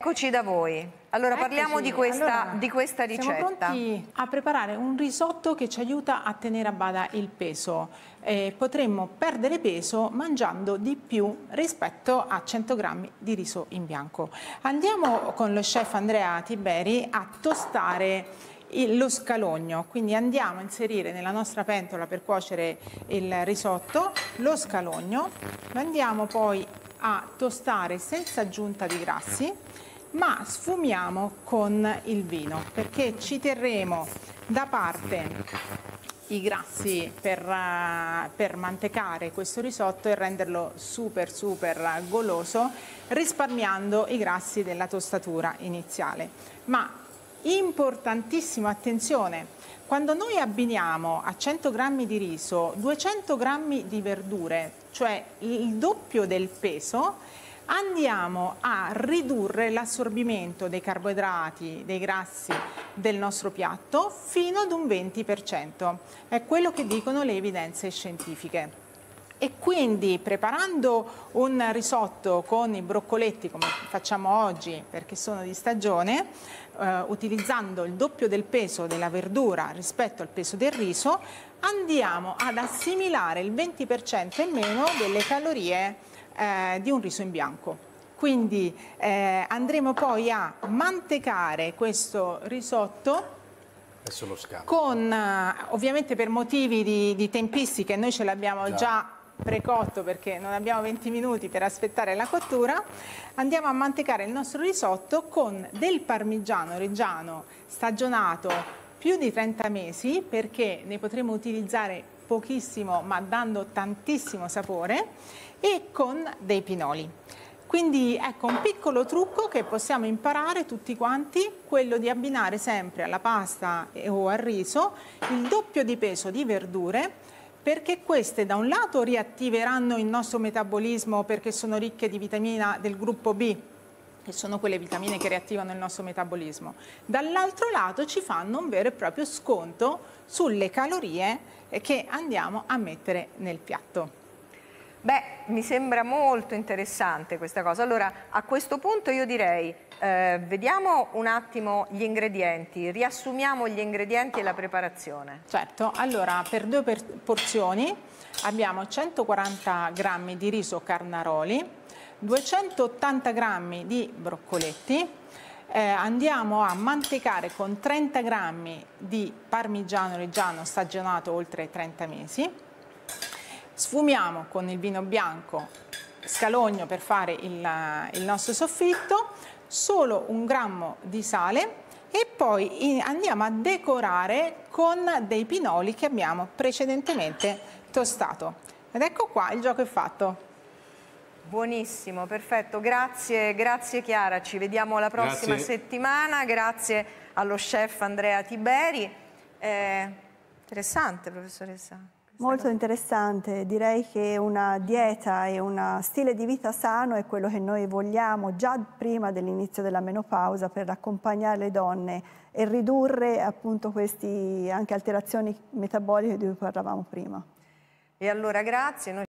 Eccoci da voi. Allora parliamo di questa ricetta. Siamo pronti a preparare un risotto che ci aiuta a tenere a bada il peso. Potremmo perdere peso mangiando di più rispetto a 100 grammi di riso in bianco. Andiamo con lo chef Andrea Tiberi a tostare lo scalogno, quindi andiamo a inserire nella nostra pentola per cuocere il risotto lo scalogno, lo andiamo poi a tostare senza aggiunta di grassi, ma sfumiamo con il vino perché ci terremo da parte i grassi per mantecare questo risotto e renderlo super goloso, risparmiando i grassi della tostatura iniziale. Ma importantissimo, attenzione, quando noi abbiniamo a 100 grammi di riso 200 grammi di verdure, cioè il doppio del peso, andiamo a ridurre l'assorbimento dei carboidrati, dei grassi del nostro piatto fino ad un 20%. È quello che dicono le evidenze scientifiche. E quindi preparando un risotto con i broccoletti come facciamo oggi perché sono di stagione, utilizzando il doppio del peso della verdura rispetto al peso del riso, andiamo ad assimilare il 20% in meno delle calorie di un riso in bianco. Quindi andremo poi a mantecare questo risotto con, ovviamente per motivi di tempistiche, noi ce l'abbiamo già precotto perché non abbiamo 20 minuti per aspettare la cottura, andiamo a mantecare il nostro risotto con del parmigiano reggiano stagionato più di 30 mesi perché ne potremo utilizzare pochissimo ma dando tantissimo sapore, e con dei pinoli. Quindi ecco un piccolo trucco che possiamo imparare tutti quanti, quello di abbinare sempre alla pasta o al riso il doppio di peso di verdure, perché queste da un lato riattiveranno il nostro metabolismo perché sono ricche di vitamina del gruppo B, che sono quelle vitamine che riattivano il nostro metabolismo. Dall'altro lato ci fanno un vero e proprio sconto sulle calorie che andiamo a mettere nel piatto. Beh, mi sembra molto interessante questa cosa. Allora, a questo punto io direi, vediamo un attimo gli ingredienti, riassumiamo gli ingredienti e la preparazione. Certo, allora per due porzioni abbiamo 140 grammi di riso Carnaroli, 280 grammi di broccoletti, andiamo a mantecare con 30 grammi di parmigiano reggiano stagionato oltre 30 mesi, sfumiamo con il vino bianco scalogno per fare il nostro soffritto, solo 1 grammo di sale e poi andiamo a decorare con dei pinoli che abbiamo precedentemente tostato. Ed ecco qua, il gioco è fatto. Buonissimo, perfetto, grazie Chiara, ci vediamo la prossima settimana, grazie allo chef Andrea Tiberi. Interessante, professoressa. Molto interessante, direi che una dieta e un stile di vita sano è quello che noi vogliamo già prima dell'inizio della menopausa per accompagnare le donne e ridurre appunto queste anche alterazioni metaboliche di cui parlavamo prima. E allora grazie.